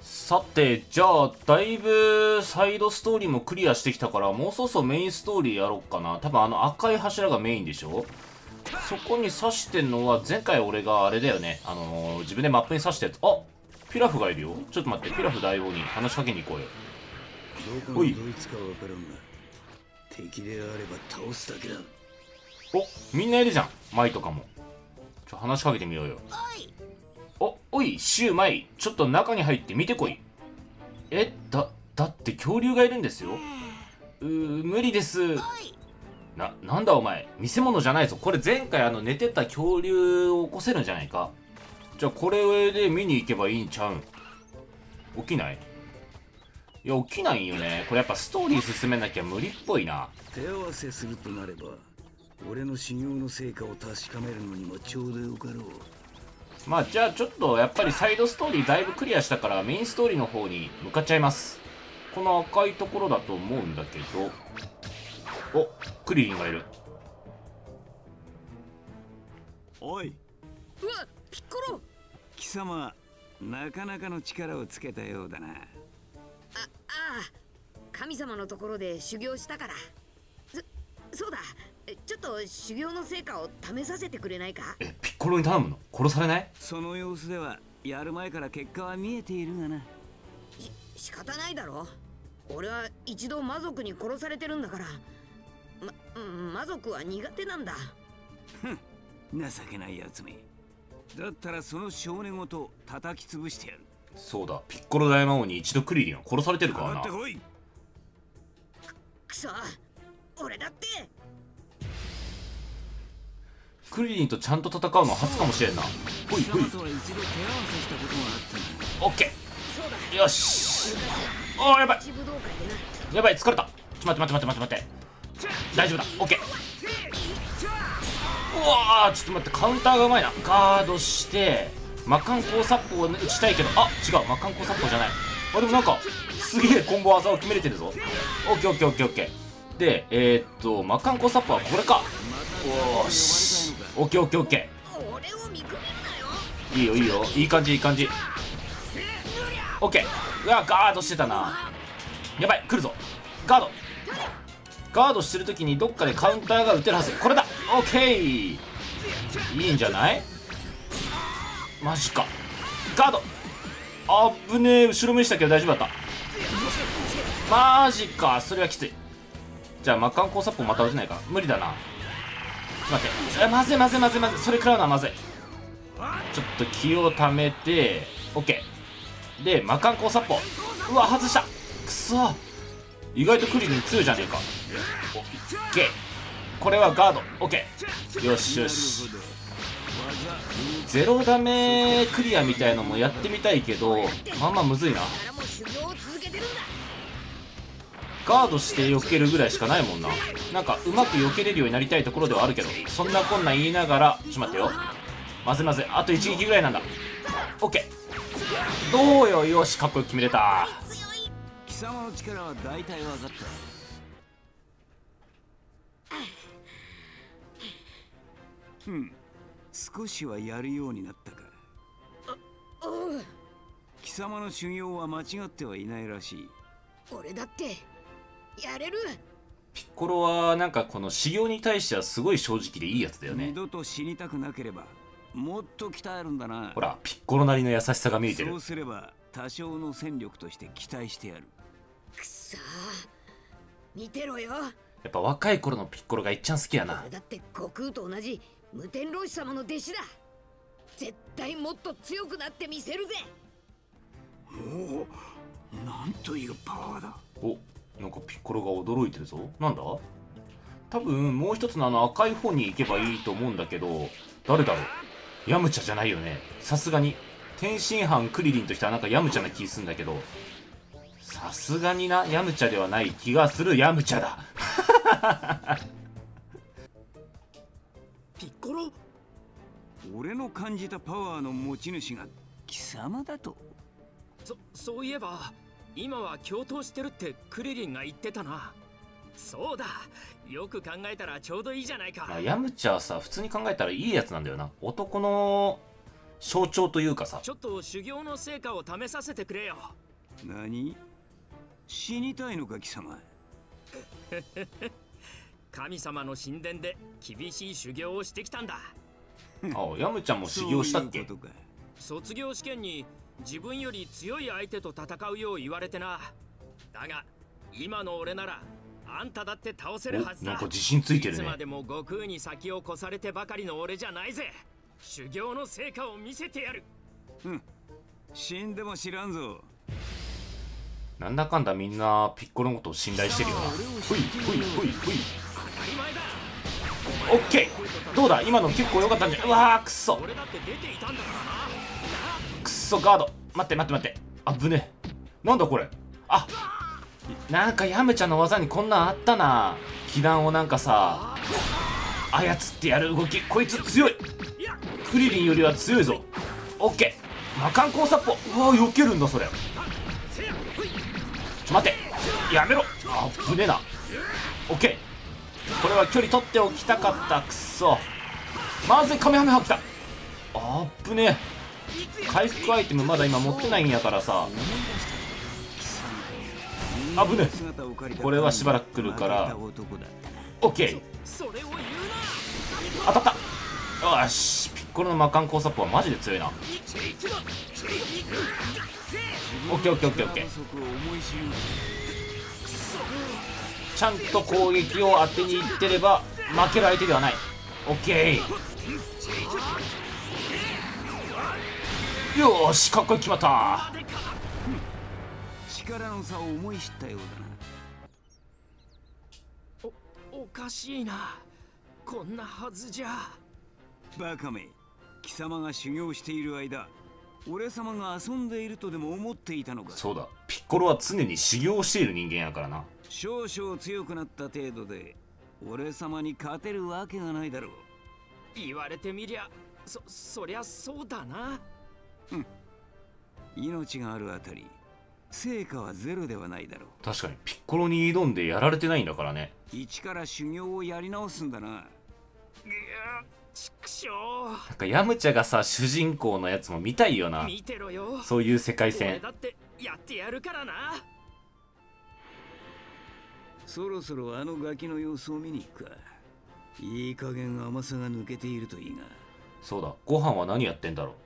さて、じゃあ、だいぶサイドストーリーもクリアしてきたから、もうそろそろメインストーリーやろうかな。多分あの赤い柱がメインでしょ。そこに刺してんのは、前回俺があれだよね。自分でマップに刺したやつ。あ、ピラフがいるよ。ちょっと待って、ピラフ大王に話しかけに行こうよ。 どこのドイツかわからんが、敵であれば倒すだけだ。 お、みんないるじゃん。マイとかも。話しかけてみようよ。おい、シュウマイ。ちょっと中に入って見てこい。だって恐竜がいるんですよ。無理です。なんだお前。見せ物じゃないぞ。これ前回寝てた恐竜を起こせるんじゃないか。じゃあこれで見に行けばいいんちゃうん。起きない？いや、起きないんよね。これやっぱストーリー進めなきゃ無理っぽいな。 手合わせするとなれば、俺の修行の成果を確かめるのにもちょうどよかろう。 まあじゃあちょっとやっぱりサイドストーリーだいぶクリアしたからメインストーリーの方に向かっちゃいます。この赤いところだと思うんだけど。お、クリリンがいる。 おい、 うわ、ピッコロ。 貴様、なかなかの力をつけたようだな。 神様のところで修行したから。そうだ、ちょっと修行の成果を試させてくれないか。 ピッコロに頼むの？殺されない？ その様子ではやる前から結果は見えているがな。 仕方ないだろ。俺は一度魔族に殺されてるんだから。魔族は苦手なんだ。 情けないやつめ。だったらその少年ごと叩き潰してやる。 そうだ、ピッコロ大魔王に一度クリリンは殺されてるからな。 くそ、俺だって。 クリリンとちゃんと戦うの初かもしれんな。ほいほい。オッケー。よし。おー、やばい。やばい、疲れた。待って。大丈夫だ。オッケー。うわー、ちょっと待って、カウンターがうまいな。ガードして魔漢光殺法を打ちたいけど、あ、違う、魔漢光殺法じゃない。あ、でもなんかすげえコンボ技を決めれてるぞ。オッケー。で、魔漢光殺法はこれか。おーし、オッケー。いいよ、いい感じ。オッケー。うわ、ガードしてたな。やばい、来るぞ。ガードしてるときにどっかでカウンターが打てるはず。これだ。オッケー。いいんじゃない？マジか。ガード。あぶねえ、後ろ目したけど大丈夫だった。マジか、それはきつい。じゃあ魔漢光殺法また打てないか。無理だな。ちょっと待って。まずい。それ食らうのはまずい。ちょっと気をためて。オッケー。で、魔漢光殺法。うわ、外した。くそ。意外とクリリン強いじゃねえか。オッケー。これはガード。オッケー。よし。ゼロダメクリアみたいのもやってみたいけど、まあむずいな。ガードして避けるぐらいしかないもんな。なんかうまく避けれるようになりたいところではあるけど、そんなこんなん言いながら、ちょっと待ってよ。まずい。あと一撃ぐらいなんだ。オッケー。どうよ。よし、かっこよく決めれた。 貴様の力は大体分かった。少しはやるようになったか。貴様の修行は間違ってはいないらしい。 俺だってやれる。 ピッコロはなんかこの修行に対してはすごい正直でいいやつだよね。 二度と死にたくなければもっと鍛えるんだな。 ほら、ピッコロなりの優しさが見えてる。 そうすれば多少の戦力として期待してやる。 くそー、見てろよ。 やっぱ若い頃のピッコロがいっちゃん好きやな。 俺だって悟空と同じ無天老師様の弟子だ。絶対もっと強くなってみせるぜ。 おお、なんというパワーだ。 お、なんかピッコロが驚いてるぞ。なんだ？多分もう一つの赤い方に行けばいいと思うんだけど、誰だろう？ヤムチャじゃないよね。さすがに天津飯クリリンとしてはなんかヤムチャな気するんだけど、さすがにな、ヤムチャではない気がする。ヤムチャだ。 ピッコロ、俺の感じたパワーの持ち主が貴様だと。 そういえば今は共闘してるってクリリンが言ってたな。そうだ、よく考えたらちょうどいいじゃないか。 ヤムチャはさ、普通に考えたらいいやつなんだよな。男の象徴というかさ。 ちょっと修行の成果を試させてくれよ。 何？死にたいのか貴様。 神様の神殿で厳しい修行をしてきたんだ。 あ、ヤムちゃんも修行したっけ？ そういうことか。 卒業試験に自分より強い相手と戦うよう言われてな。だが今の俺ならあんただって倒せるはずだ。 なんか自信ついてるね。 いつまでも悟空に先を越されてばかりの俺じゃないぜ。修行の成果を見せてやる。 死んでも知らんぞ。 なんだかんだみんなピッコロのことを信頼してるよな。ほいほいほいほい。 当たり前だ。 オッケー。どうだ、今の結構良かったんじゃ。うわー、くっそ俺だって出ていたんだからな。 くっそ、ガード。待って待って待って、あぶねえ。なんだこれ。あ、なんかヤムちゃんの技にこんなんあったな。気弾をなんかさ操ってやる動き。こいつ強い。クリリンよりは強いぞ。オッケー。魔漢光殺法。うわ、避けるんだそれ。待って、やめろ。あぶねえな。オッケー。これは距離取っておきたかった。くっそ、まずい。カメハメハ来た。あぶねえ。回復アイテムまだ今持ってないんやからさ。あぶねえ。これはしばらく来るからオッケー。 それを言うな。 当たった。よし、ピッコロの魔漢光殺法はマジで強いな。オッケーオッケーオッケーオッケー。ちゃんと攻撃を当てにいってれば負ける相手ではない。オッケー。よーし、かっこよく決まった。 力の差を思い知ったようだな。 おかしいな。こんなはずじゃ。 バカめ、貴様が修行している間、俺様が遊んでいるとでも思っていたのか。 そうだ、ピッコロは常に修行をしている人間やからな。 少々強くなった程度で俺様に勝てるわけがないだろう。 言われてみりゃそりゃそうだな。 命があるあたり成果はゼロではないだろう。 確かにピッコロに挑んでやられてないんだからね。 一から修行をやり直すんだな。 ちくしょなんかヤムチャがさ主人公のやつも見たいよな。 見てろよ。 そういう世界俺線。 だってやってやるからな。 そろそろあのガキの様子を見に行くか。いい加減甘さが抜けているといいが。 そうだ、ご飯は何やってんだろ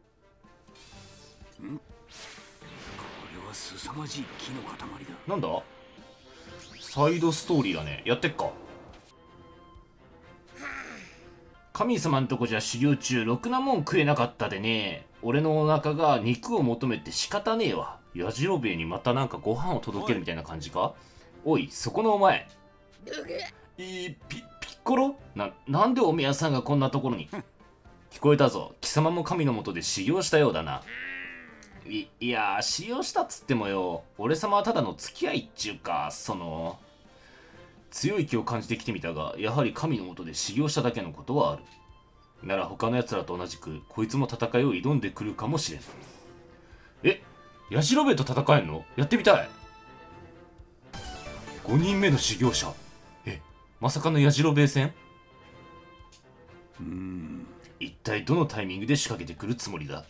う。 これは凄まじい木の塊だ。 なんだ、サイドストーリーだね。やってっか。神様んとこじゃ修行中ろくなもん食えなかったでね。俺のお腹が肉を求めて仕方ねえわ。やじろべえにまたなんかご飯を届けるみたいな感じか。おい、そこのお前。ピッコロなんでおめやさんがこんなところに。聞こえたぞ。貴様も神のもとで修行したようだな。いや修行したっつってもよ、俺様はただの付き合いっちゅうか、強い気を感じてきてみたが、やはり神のもとで修行しただけのことはある。なら他の奴らと同じくこいつも戦いを挑んでくるかもしれん。え、ヤジロベエと戦えんの？やってみたい。5人目の修行者。まさかのヤジロベエ戦？一体どのタイミングで仕掛けてくるつもりだ。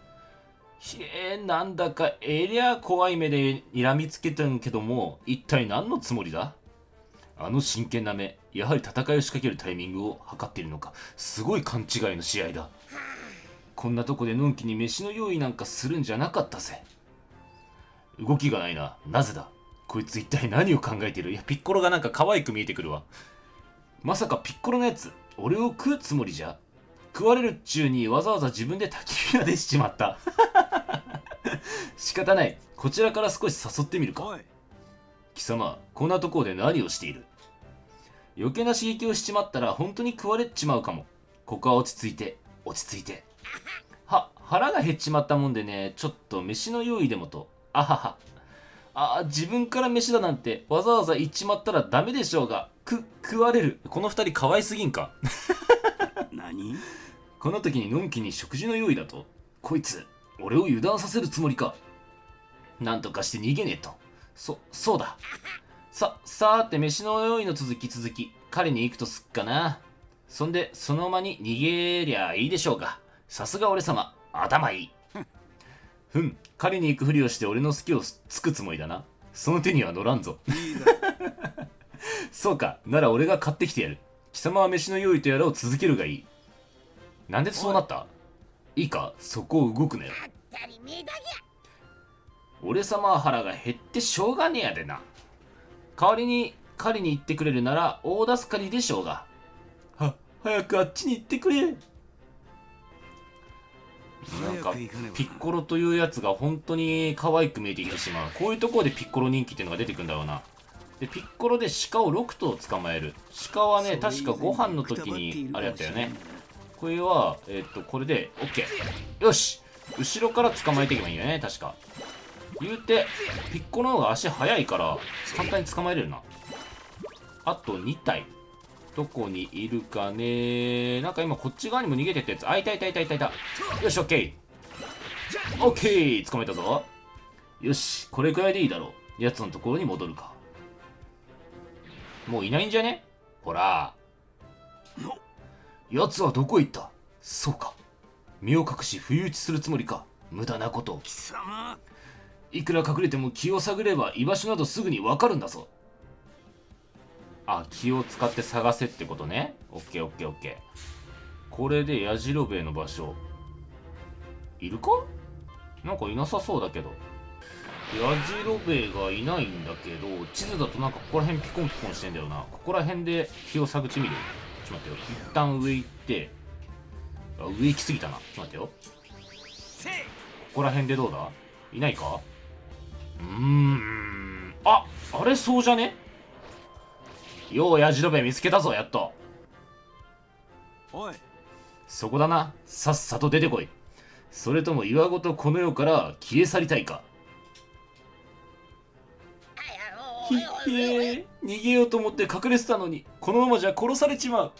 なんだかえりゃ怖い目で睨みつけたんけども、一体何のつもりだ？あの真剣な目、やはり戦いを仕掛けるタイミングを測っているのか。すごい勘違いの試合だ。こんなとこでのんきに飯の用意なんかするんじゃなかったぜ。動きがないな。なぜだ？こいつ一体何を考えている？いや、ピッコロがなんか可愛く見えてくるわ。まさかピッコロのやつ、俺を食うつもりじゃ？食われるっちゅうにわざわざ自分で焚き火が出しちまった。仕方ない。こちらから少し誘ってみるか。貴様、こんなところで何をしている？余計な刺激をしちまったら本当に食われちまうかも。ここは落ち着いて、落ち着いて。腹が減っちまったもんでね、ちょっと飯の用意でもと。あはは。自分から飯だなんてわざわざ言っちまったらダメでしょうが、食われる。この二人可愛すぎんか。 何？ この時にのんきに食事の用意だと？こいつ、俺を油断させるつもりか。なんとかして逃げねえと。そうだ。さーて飯の用意の続き、彼に行くとすっかな。そんで、その間に逃げりゃいいでしょうが。 さすが俺様、頭いい。ふん、狩りに行くふりをして俺の好きをつくつもりだな。その手には乗らんぞ。 いいだろそうか、なら俺が買ってきてやる。貴様は飯の用意とやらを続けるがいい。なんでそうなった？いいか、そこを動くなよ。俺様は腹が減ってしょうがねえやでな。代わりに狩りに行ってくれるなら大助かりでしょうが。早くあっちに行ってくれ。なんかピッコロというやつが本当に可愛く見えてきてしまう。こういうところでピッコロ人気っていうのが出てくるんだろうな。でピッコロで鹿を6頭捕まえる。鹿はね確かご飯の時にあれやったよね。これはこれで OK。 よし、後ろから捕まえていけばいいよね。確か言うてピッコロの方が足速いから簡単に捕まえれるな。あと2体どこにいるかね。なんか今こっち側にも逃げてったやつ。あ、いた。よし、オッケー。オッケー、捕まえたぞ。よし、これくらいでいいだろう。やつのところに戻るか。もういないんじゃね？ほら。やつはどこ行った？そうか。身を隠し不意打ちするつもりか。無駄なことを。 貴様、 いくら隠れても気を探れば居場所などすぐにわかるんだぞ。あ、気を使って探せってことね。オッケー。これでヤジロベエの場所いるか？なんかいなさそうだけど。ヤジロベエがいないんだけど、地図だとなんかここら辺ピコンピコンしてんだよな。ここら辺で気を探ってみる。ちょっと待ってよ。一旦上行って、あ、上行き過ぎたな。ちょっと待ってよ。ここら辺でどうだ？いないか？あれそうじゃね？ようヤジロベエ見つけたぞ、やっと。 おい、 そこだな。さっさと出てこい。それとも岩ごとこの世から消え去りたいか。ひえ、逃げようと思って隠れてたのに、このままじゃ殺されちまう。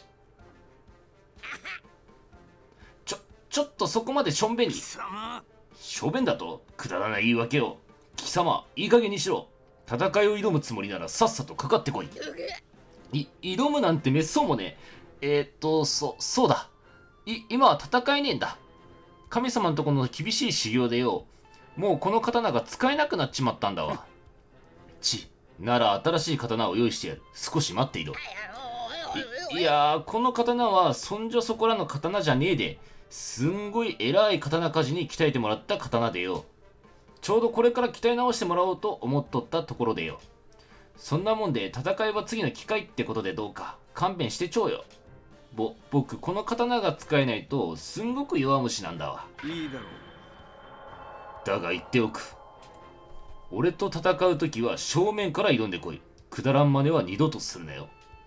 ちょっとそこまでしょんべんに。 貴様、 しょんべんだとくだらない言い訳を。貴様、いい加減にしろ。戦いを挑むつもりならさっさとかかってこい。挑むなんてめっそうもねえ。そうだ。今は戦えねえんだ。神様のところの厳しい修行でよ。もうこの刀が使えなくなっちまったんだわ。なら新しい刀を用意してやる。少し待っていろ。いやー、この刀はそんじょそこらの刀じゃねえで。すんごい偉い刀鍛冶に鍛えてもらった刀でよ。ちょうどこれから鍛え直してもらおうと思っとったところでよ。そんなもんで戦いは次の機会ってことでどうか勘弁してちょうよ。僕この刀が使えないとすんごく弱虫なんだわ。 いいだろう。 だが言っておく。俺と戦うときは正面から挑んでこい。くだらん真似は二度とするなよ。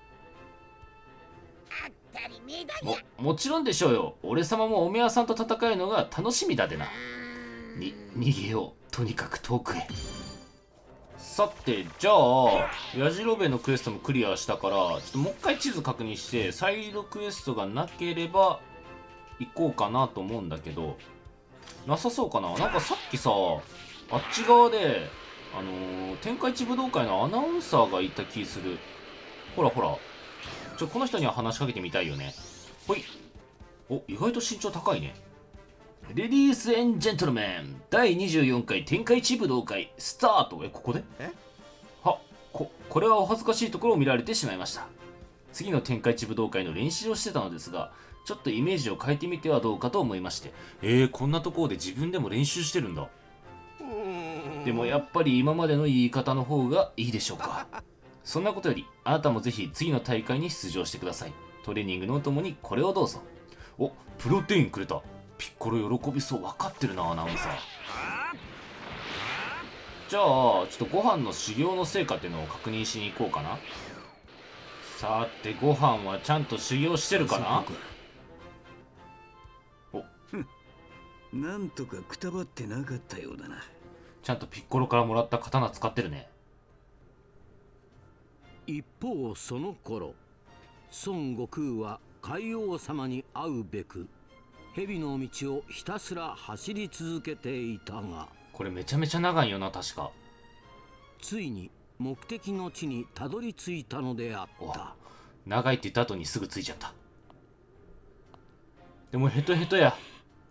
もちろんでしょうよ。俺様もおめやさんと戦えるのが楽しみだでな。逃げよう。とにかく遠くへ。さて、じゃあヤジロベエのクエストもクリアしたから、ちょっともう一回地図確認してサイドクエストがなければ行こうかなと思うんだけど、なさそうかな。なんかさっきさ、あっち側で天下一武道会のアナウンサーがいた気する。ほらこの人には話しかけてみたいよね。ほい。お、意外と身長高いね。レディースエンジェントルメン、第24回天下一武道会スタート。ここでこれはお恥ずかしいところを見られてしまいました。次の天下一武道会の練習をしてたのですが、ちょっとイメージを変えてみてはどうかと思いまして。こんなところで自分でも練習してるんだ。でもやっぱり今までの言い方の方がいいでしょうか。そんなことよりあなたもぜひ次の大会に出場してください。トレーニングのお供にこれをどうぞ。お、プロテインくれた。ピッコロ喜びそう。分かってるな、アナウンサー。じゃあちょっとご飯の修行の成果っていうのを確認しに行こうかな。さて、ご飯はちゃんと修行してるかな。 なんとかくたばってなかったようだな。 ちゃんとピッコロからもらった刀使ってるね。 一方その頃、孫悟空は海王様に会うべく蛇の道をひたすら走り続けていたが、 これめちゃめちゃ長いよな、確か。 ついに目的の地にたどり着いたのであった。 長いって言った後にすぐ着いちゃった。でもヘトヘトや。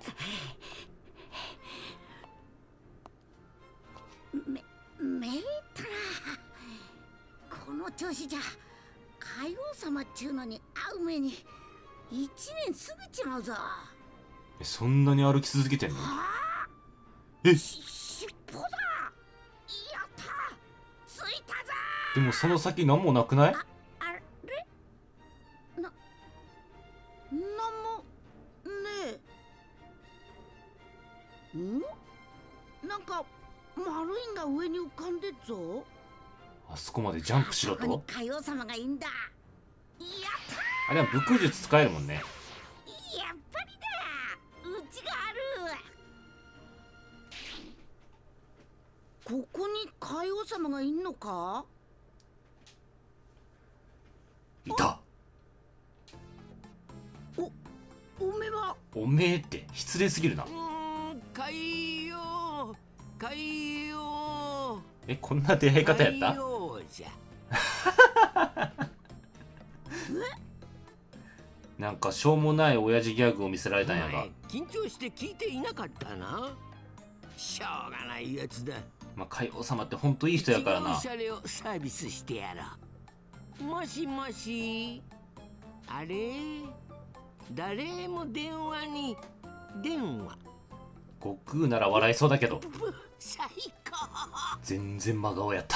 めいったらこの調子じゃ海王様っちゅうのに会う目に1年過ぎちまうぞ。 そんなに歩き続けてんの？ あえ、 尻尾だ。やったついたぞ。 でもその先何もなくない？ あれなんもねえ。なんか丸いんが上に浮かんでっぞ。 あそこまでジャンプしろそこにと？ 海王様がいいんだ。やったあれは武空術使えるもんね。 やっぱりだ。うちがある。ここに海王様がいんのか？ いた。 おめはおめえって失礼すぎるな。 海洋海洋え、こんな出会い方やった？ 海洋じゃ。 なんかしょうもない親父ギャグを見せられたんやが、 緊張して聞いていなかったな。しょうがないやつだ。 まあ海王様ってほんといい人やから違うな。 シャレをサービスしてやろう。もしもし、あれ誰も電話に電話。 悟空なら笑いそうだけど最高。 全然真顔やった。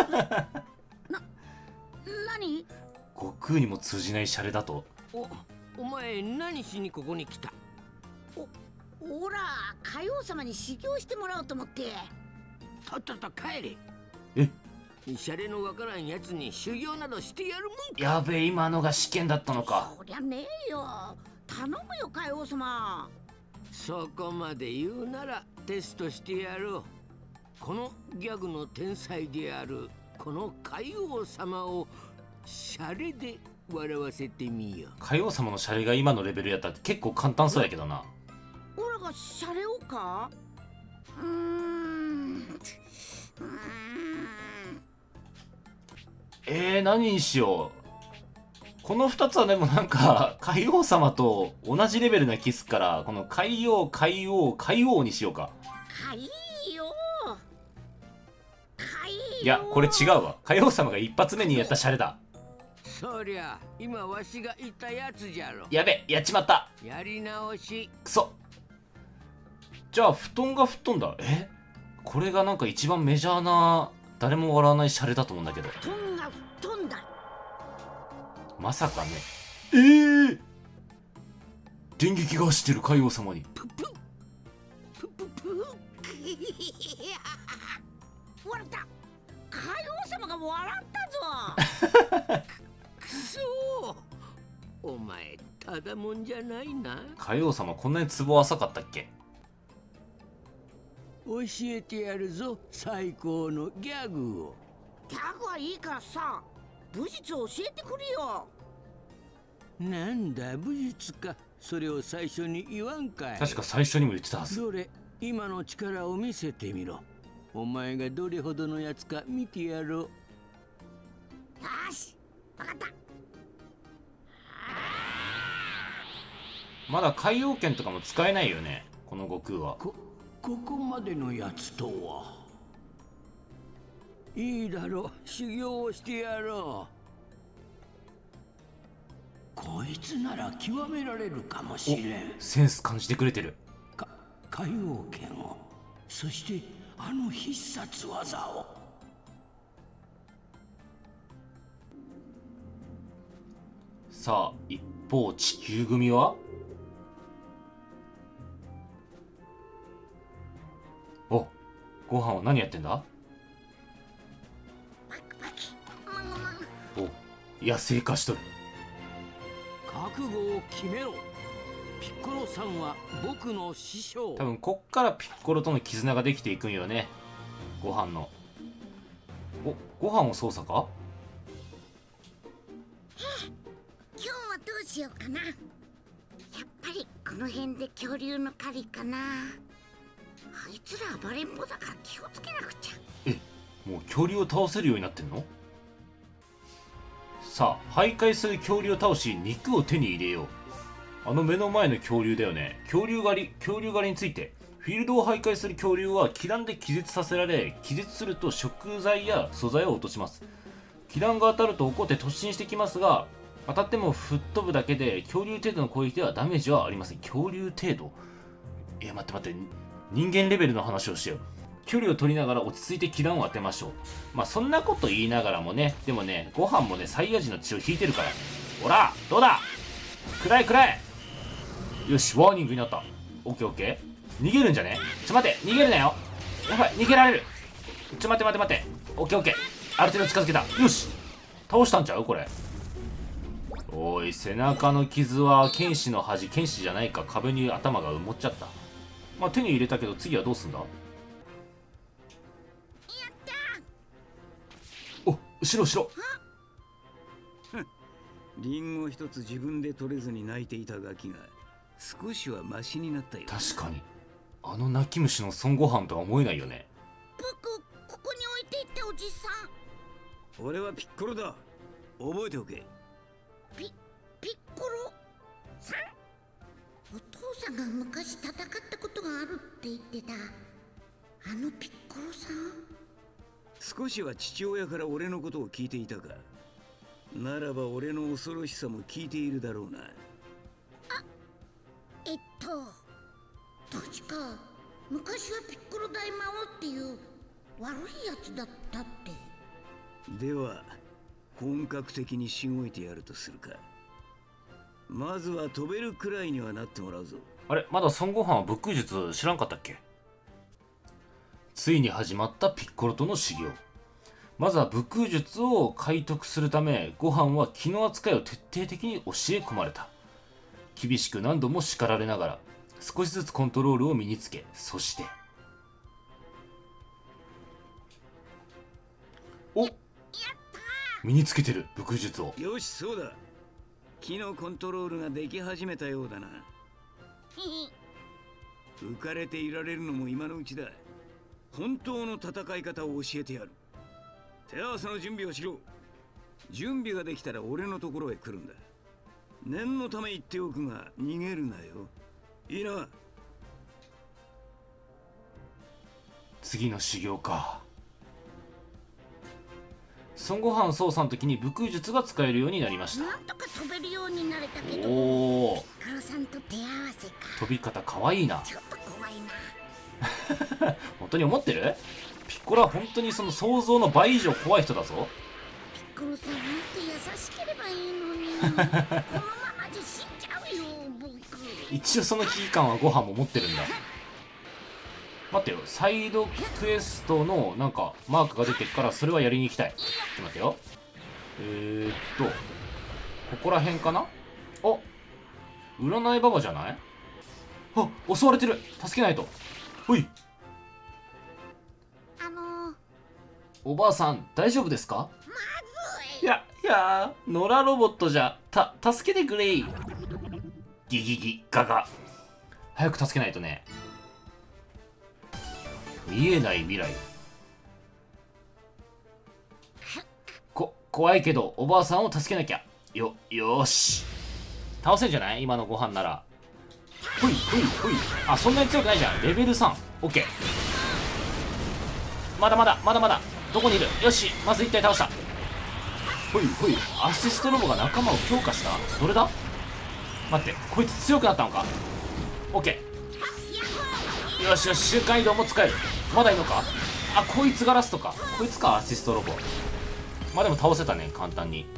何？ 悟空にも通じないシャレだと。 お前何しにここに来た？ ほら海王様に修行してもらおうと思って。 とっとと帰れ。 え、 シャレのわからんやつに修行などしてやるもんか。 やべえ、今のが試験だったのか。 そりゃねえよ。頼むよ海王様。 そこまで言うならテストしてやろう。このギャグの天才であるこの海王様をシャレで笑わせてみよう。 海王様のシャレが今のレベルやったら結構簡単そうやけどな。 オラがシャレをか？ 何にしよう。この2つはでもなんか海王様と同じレベルな気すから、この海王海王海王にしようか。 海王いや、これ違うわ。海王様が一発目にやったシャレだ。 そりゃ今わしが言ったやつじゃろ。 やべ、やっちまった。 やり直し。 くそ。じゃあ布団が吹っ飛んだ。これがなんか一番メジャーな誰も笑わないシャレだと思うんだけど、 トンが吹っ飛んだ。 まさかね。電撃が走ってる海王様に。 笑った。海王様が笑ったぞ。 くそー。お前ただもんじゃないな。 海王様こんなにツボ浅かったっけ？ 教えてやるぞ最高のギャグを。 ギャグはいいからさ、武術を教えてくれよ。 なんだ武術か。それを最初に言わんかい。 確か最初にも言ってたはず。 どれ今の力を見せてみろ。お前がどれほどのやつか見てやろう。 よし、わかった。 まだ海王剣とかも使えないよね、この悟空は。 ここまでのやつとは。いいだろう、修行をしてやろう。こいつなら極められるかもしれん。 センス感じてくれてる。 海王剣を、そしてあの必殺技を。 さあ一方地球組は。お、ご飯は何やってんだ？お、野生化しとる。 覚悟を決めろ。ピッコロさんは僕の師匠。 多分こっからピッコロとの絆ができていくんよね。ご飯の。ご飯を操作か？ 今日はどうしようかな。やっぱりこの辺で恐竜の狩りかな。あいつら暴れん坊だから気をつけなくちゃ。 もう恐竜を倒せるようになってんの？さあ、徘徊する恐竜を倒し肉を手に入れよう。 あの目の前の恐竜だよね。恐竜狩りについて。フィールドを徘徊する恐竜は気弾で気絶させられ、気絶すると食材や素材を落とします。気弾が当たると怒って突進してきますが、当たっても吹っ飛ぶだけで恐竜程度の攻撃ではダメージはありません。恐竜程度？いや、待って、人間レベルの話をしてよ。距離を取りながら落ち着いて気弾を当てましょう。まあそんなこと言いながらもね、でもね、ご飯もね、サイヤ人の血を引いてるから。ほら、どうだ、くらえ。よし、ワーニングになった。オッケー。逃げるんじゃね？待って、逃げるなよ。やばい、逃げられる。待って。オッケー。ある程度近づけた。よし、倒したんちゃうこれ。おい、背中の傷は剣士の恥。剣士じゃないか、壁に頭が埋もっちゃった。まあ手に入れたけど、次はどうすんだ？お、後ろ。 リンゴ一つ自分で取れずに泣いていたガキが少しはマシになったよ。 確かに、あの泣き虫の孫悟飯とは思えないよね。 僕、ここに置いていったおじさん。 俺はピッコロだ。覚えておけ。 ピッコロさん？お父さんが昔戦ったことがあるって言ってたあのピッコロさん？ 少しは父親から俺のことを聞いていたか。ならば俺の恐ろしさも聞いているだろうな。 確か昔はピッコロ大魔王っていう悪いやつだったって。 では本格的にしごいてやるとするか。まずは飛べるくらいにはなってもらうぞ。 あれ、まだ孫悟飯は武空術知らんかったっけ？ついに始まったピッコロとの修行。まずは武空術を習得するため、ご飯は気の扱いを徹底的に教え込まれた。厳しく何度も叱られながら少しずつコントロールを身につけ、そして身につけてる武空術を。 よし、そうだ。木のコントロールができ始めたようだな。浮かれていられるのも今のうちだ。本当の戦い方を教えてやる。手合わせの準備をしろ。準備ができたら俺のところへ来るんだ。念のため言っておくが逃げるなよ。いいな。 次の修行か。孫悟飯操作の時に武空術が使えるようになりました。 なんとか飛べるようになれたけど、 おお、 ピッコロさんと手合わせか。 飛び方かわいいな。 ちょっと怖いな。 本当に思ってる？ピッコロは本当にその想像の倍以上怖い人だぞ。 ピッコロさんなんて優しければいいのにこのままじゃ死んじゃうよ僕。 一応その危機感はご飯も持ってるんだ。待ってよ、サイドクエストのなんかマークが出てるからそれはやりに行きたい。ちょっと待ってよ。ここら辺かな。あ、占いババじゃない？あ、襲われてる。助けないと。ほい。おばあさん大丈夫ですか？いや野良ロボットじゃ助けてくれい。ギギギガガ。早く助けないとね。見えない未来。怖いけどおばあさんを助けなきゃ。よーし、倒せんじゃない？今のご飯なら。ほい。あ、そんなに強くないじゃん。レベル3。オッケー。まだどこにいる？よし、まず1体倒した。ほい。アシストロボが仲間を強化した？どれだ？待って、こいつ強くなったのか？オッケー。よし、瞬間移動も使える。まだいいのか？あ、こいつがラストか。こいつか、アシストロボ。まあでも倒せたね、簡単に。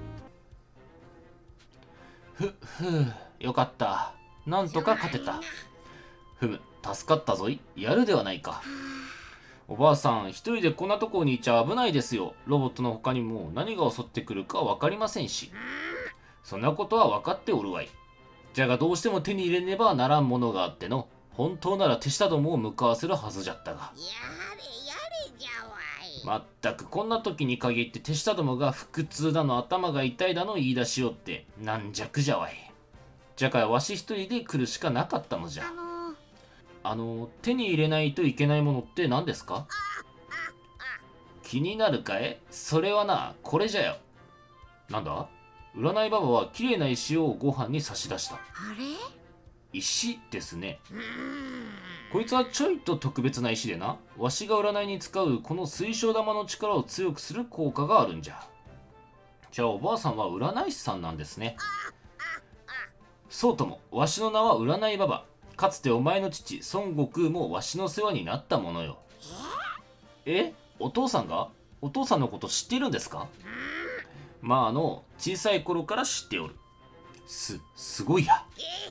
よかった。なんとか勝てた。助かったぞい。やるではないか。おばあさん、一人でこんなとこにいちゃ危ないですよ。ロボットの他にも何が襲ってくるか分かりませんし。そんなことは分かっておるわい。じゃがどうしても手に入れねばならんものがあっての。本当なら手下どもを向かわせるはずじゃったが。 やれじゃわい。 まったくこんな時に限って手下どもが腹痛だの頭が痛いだの言い出しよって軟弱じゃわい。じゃからわし一人で来るしかなかったのじゃ。手に入れないといけないものって何ですか？気になるかい？それはな、これじゃよ。なんだ？ 占いババは綺麗な石をご飯に差し出した。 あれ？ 石ですね。こいつはちょいと特別な石でな、わしが占いに使うこの水晶玉の力を強くする効果があるんじゃ。じゃあおばあさんは占い師さんなんですね。そうとも、わしの名は占いババ。かつてお前の父孫悟空もわしの世話になったものよ。お父さんが？お父さんのこと知っているんですか？まあ小さい頃から知っておる。すごいや。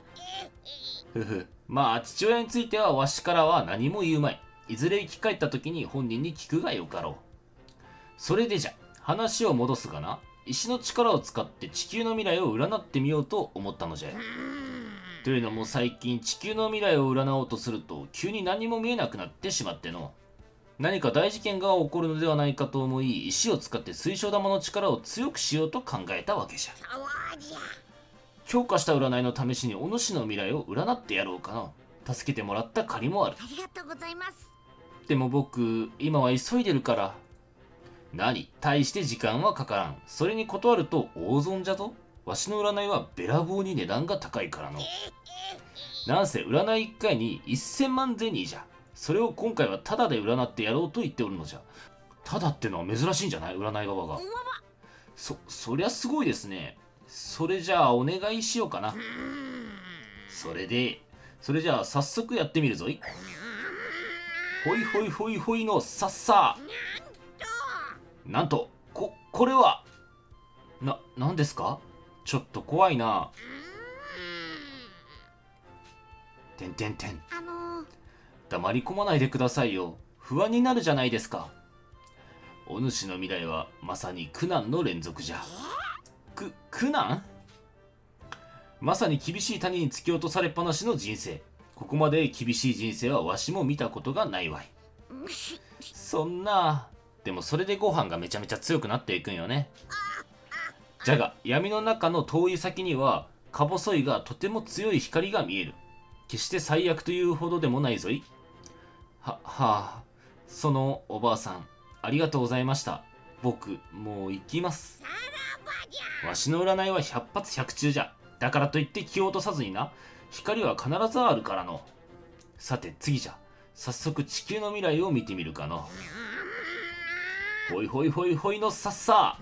まあ父親についてはわしからは何も言うまい。いずれ生き返った時に本人に聞くがよかろう。それでじゃ話を戻すがな、石の力を使って地球の未来を占ってみようと思ったのじゃよ。というのも最近地球の未来を占おうとすると急に何も見えなくなってしまっての。何か大事件が起こるのではないかと思い、石を使って水晶玉の力を強くしようと考えたわけじゃ。強化した占いの試しにお主の未来を占ってやろうかな。助けてもらった借りもある。 ありがとうございます。 でも僕今は急いでるから。何、大して時間はかからん。それに断ると大損じゃぞ。わしの占いはべらぼうに値段が高いからの。なんせ占い1回に1000万銭じゃ。それを今回はタダで占ってやろうと言っておるのじゃ。タダってのは珍しいんじゃない？占いババが。そりゃすごいですね。それじゃあお願いしようかな。それじゃあ早速やってみるぞい。ほいほいほいほいのさっさ。なんとこれは何ですか？ちょっと怖いな。てんてんてん。黙り込まないでくださいよ。不安になるじゃないですか。お主の未来はまさに苦難の連続じゃ。苦難？まさに厳しい谷に突き落とされっぱなしの人生。ここまで厳しい人生はわしも見たことがないわい。そんな。でもそれでご飯がめちゃめちゃ強くなっていくんよね。じゃが闇の中の遠い先にはか細いがとても強い光が見える。決して最悪というほどでもないぞい。そのおばあさんありがとうございました。僕もう行きます。わしの占いは100発100中じゃ。だからといって気を落とさずにな。光は必ずあるからの。さて次じゃ。早速地球の未来を見てみるかの。ほいほいほいほいのさっさ。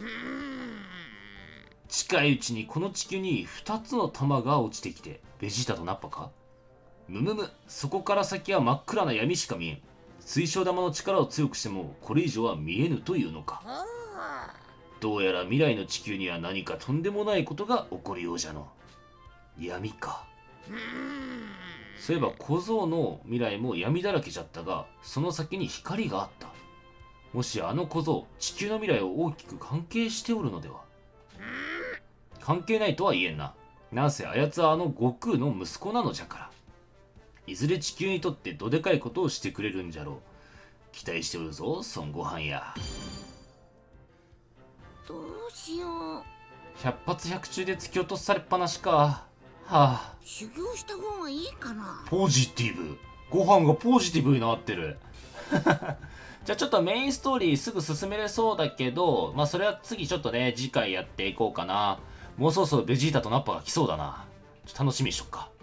近いうちにこの地球に2つの玉が落ちてきて、ベジータとナッパか？そこから先は真っ暗な闇しか見えん。水晶玉の力を強くしてもこれ以上は見えぬというのか。どうやら未来の地球には何かとんでもないことが起こるようじゃの。闇か。そういえば小僧の未来も闇だらけじゃったが、その先に光があった。もしあの小僧地球の未来を大きく関係しておるのでは。関係ないとは言えんな。なんせあやつはあの悟空の息子なのじゃから。いずれ地球にとってどでかいことをしてくれるんじゃろう。期待しておるぞ孫悟飯や。 どうしよう。 100発100中で突き落とされっぱなしか。 修行した方がいいかな。 ポジティブ。ご飯がポジティブになってる。じゃあちょっとメインストーリーすぐ進めれそうだけど、まあそれは次ちょっとね次回やっていこうかな。もうそろそろベジータとナッパが来そうだな。ちょっと楽しみにしとくか。